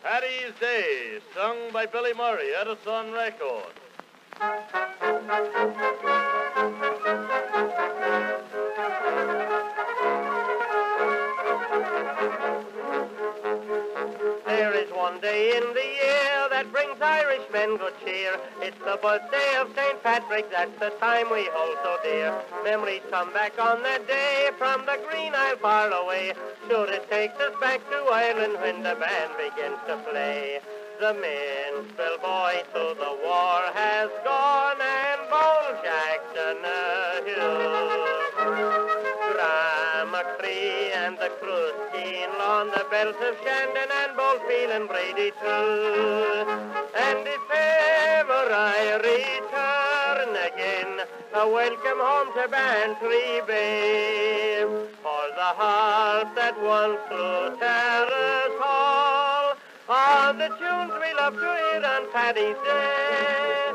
Paddy's Day, sung by Billy Murray, Edison record. There is one day in the year that brings Irishmen good cheer. It's the birthday of St. Patrick, that's the time we hold so dear. Memories come back on that day from the Green Isle far away. Sure, it takes us back to Ireland when the band begins to play. The minstrel boy to the war has gone, and bold Jack Donahue. Tree and the Crusteen on the bells of Shandon and Boltfield and Brady too. And if ever I return again, a welcome home to Bantry Bay. For the harp that once through Terrace Hall, all the tunes we love to hear on Paddy's Day.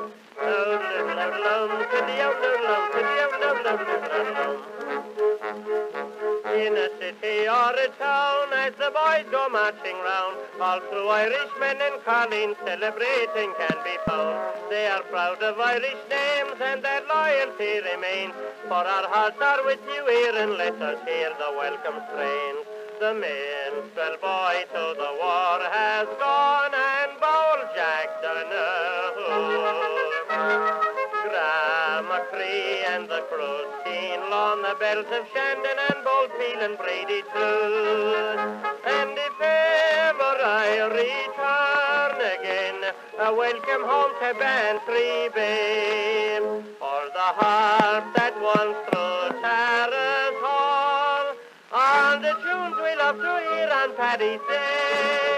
In a city or a town, as the boys go marching round, all through Irishmen and Colleen celebrating can be found. They are proud of Irish names and their loyalty remains. For our hearts are with you here, and let us hear the welcome strains. The minstrel boy to the war has gone, and bold Jack Donahue. Tree and the Crusteen on the bells of Shandon and Boltfield and Brady too. And if ever I return again, a welcome home to Bantry Bay. For the harp that once through Terrace Hall, all the tunes we love to hear on Paddy's Day.